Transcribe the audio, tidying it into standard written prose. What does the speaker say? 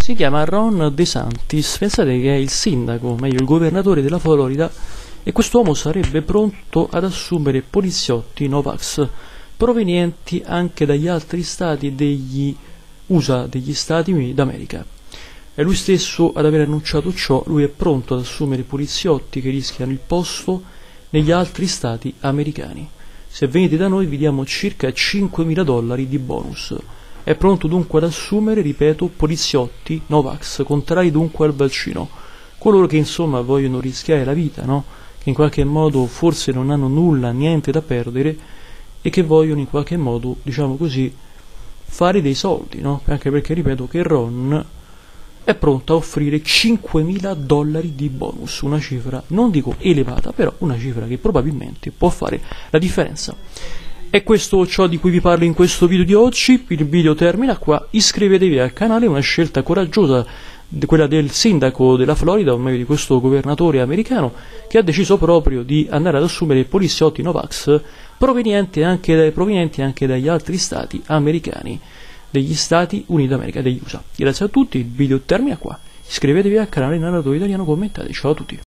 Si chiama Ron DeSantis, pensate che è il sindaco, meglio il governatore della Florida, e quest'uomo sarebbe pronto ad assumere poliziotti Novax provenienti anche dagli altri stati degli USA, degli Stati Uniti d'America. È lui stesso ad aver annunciato ciò. Lui è pronto ad assumere poliziotti che rischiano il posto negli altri stati americani. Se venite da noi vi diamo circa $5.000 di bonus. È pronto dunque ad assumere, ripeto, poliziotti Novax, contrari dunque al vaccino. Coloro che insomma vogliono rischiare la vita, no? Che in qualche modo forse non hanno nulla, niente da perdere e che vogliono in qualche modo, diciamo così, fare dei soldi, no? Anche perché, ripeto, che Ron è pronto a offrire $5.000 di bonus, una cifra, non dico elevata, però una cifra che probabilmente può fare la differenza. È questo ciò di cui vi parlo in questo video di oggi. Il video termina qua, iscrivetevi al canale, una scelta coraggiosa, quella del sindaco della Florida, o meglio di questo governatore americano, che ha deciso proprio di andare ad assumere poliziotti Novax provenienti anche dagli altri stati americani, degli Stati Uniti d'America, degli USA. Grazie a tutti, il video termina qua, iscrivetevi al canale Narratore Italiano, commentate, ciao a tutti.